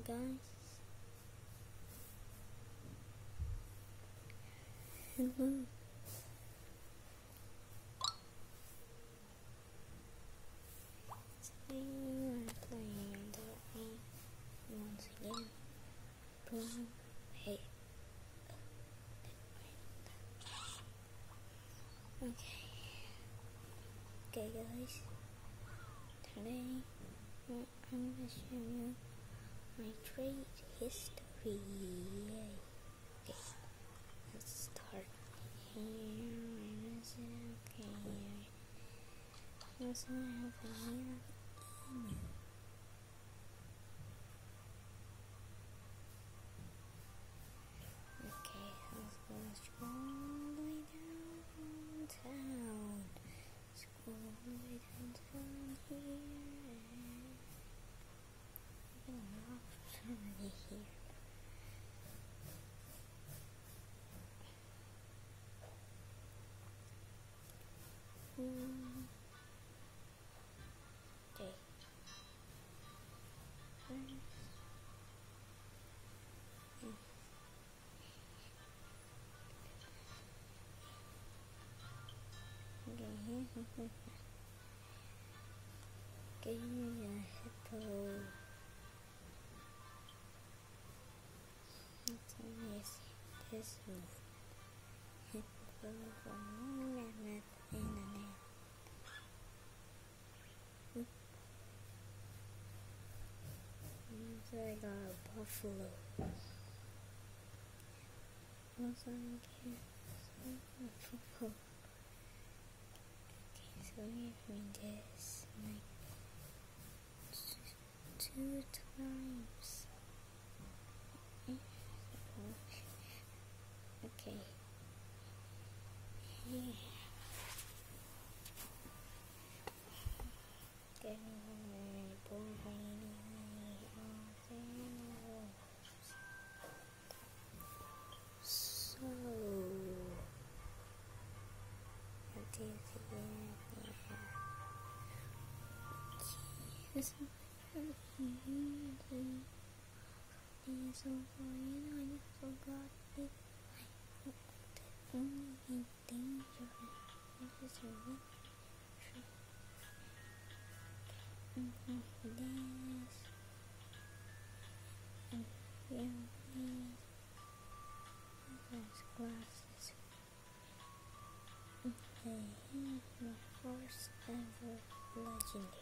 guys. Hello. Today we're playing the once again. Boom. Hey. Okay guys. Today I'm gonna show you my trade history. Okay, let's start here. Okay, also have a new email. Okay, let's go scroll all the way downtown. Scroll all the way downtown here. Already here. Okay. Okay, hippo. Yes, this move. Hippo from Rabbit and an ant. So I got a buffalo. Also, I get a buffalo. Okay, so give me this like 2 times. Okay. Yeah. Okay. So that is yes. So I forgot it. Only danger. This is really true. This and here these glasses. Okay, my first ever legendary.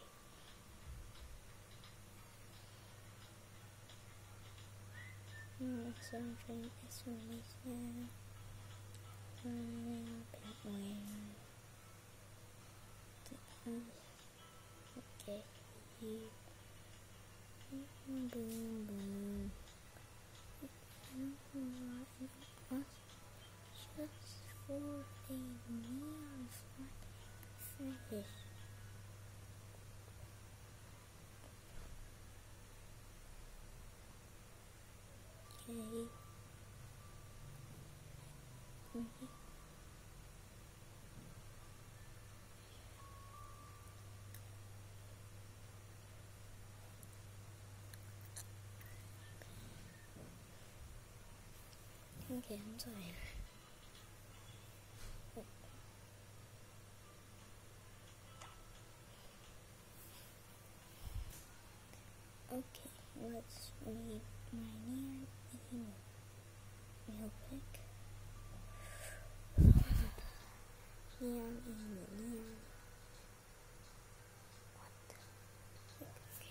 Something is released. Okay, boom, boom. Just for a neon finish. Okay. Okay, I'm sorry. Okay, let's read my neon email real quick. Neon email. What? Okay.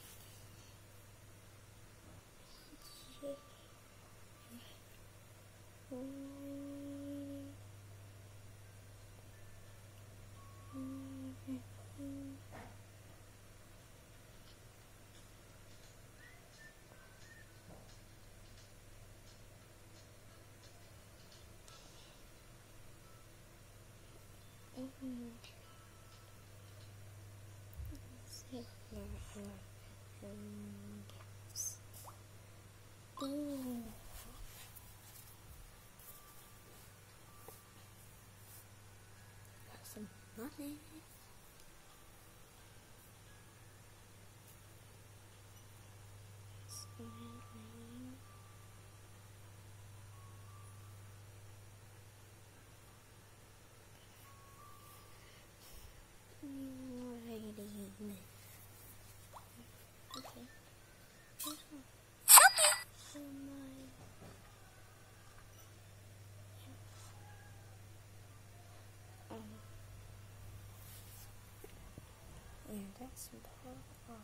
Got some money. Smiley. that's part of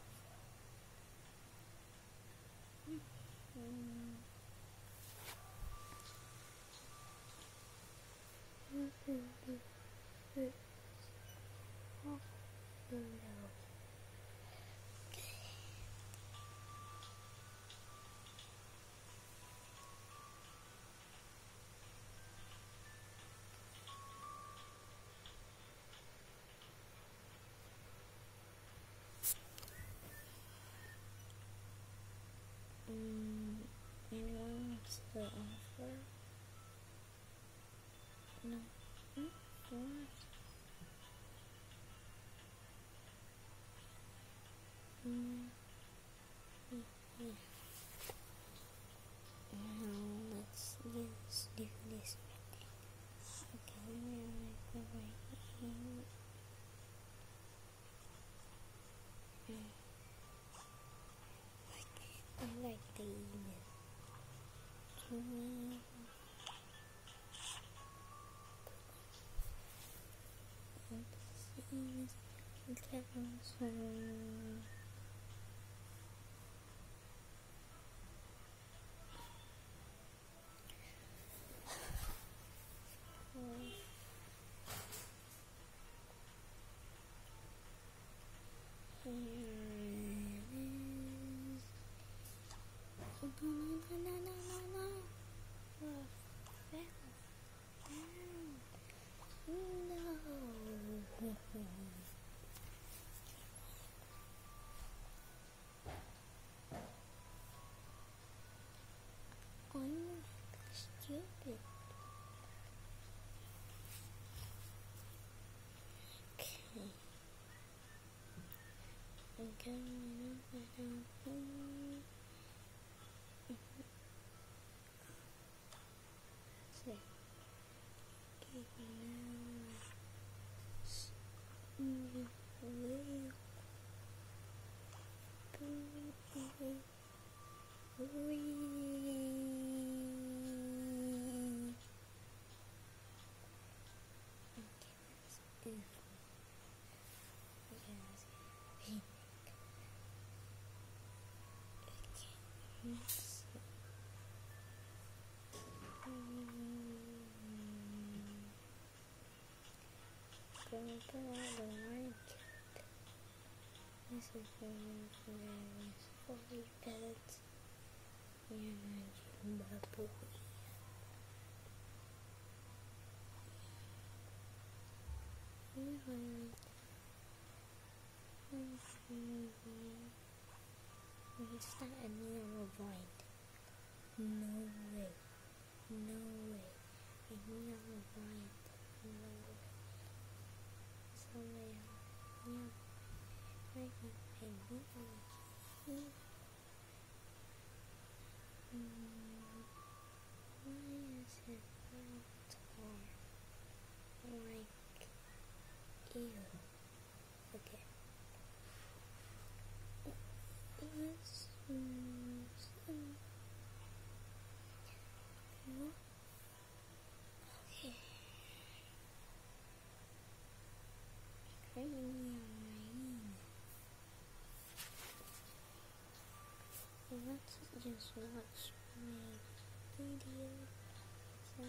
anyone wants to offer? No. What? Now let's do this. Okay, I'm gonna make the right hand. I like the email. Let's see. I'm stupid. Okay. I'm going down here. So, okay, now this is for the edits and bubble. We start a new avoid. No way. A new avoid. No way. So yeah. Why is it like ew? Okay. Let's okay. Let's just watch my video. So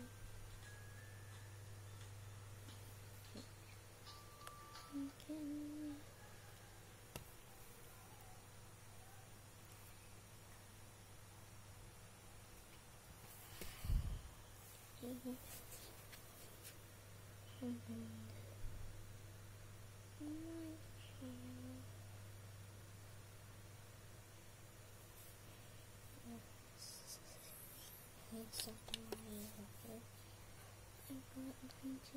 it's something I'm going to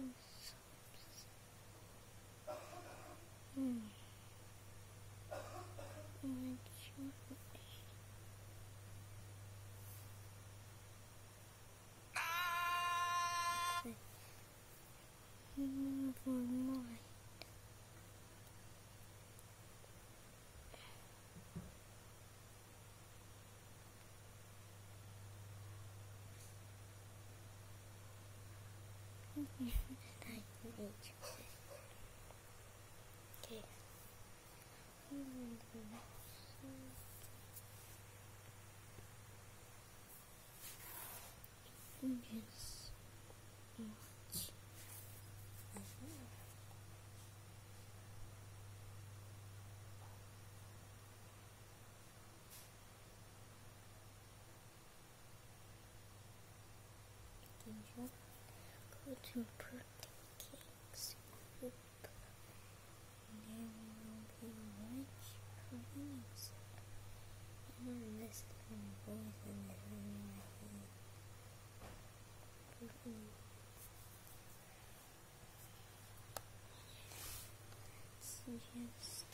for mine. Okay. Yes. Watch. Go to birthday cakes group. There will be lunch for innings. And listen to my voice and then my head. Just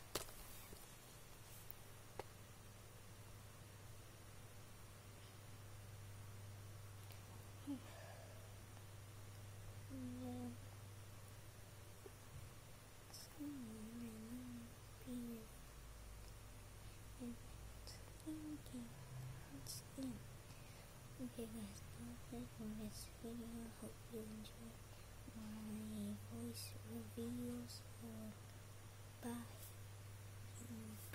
okay guys, that's it for this video. Hope you enjoy my voice reveals. Bye.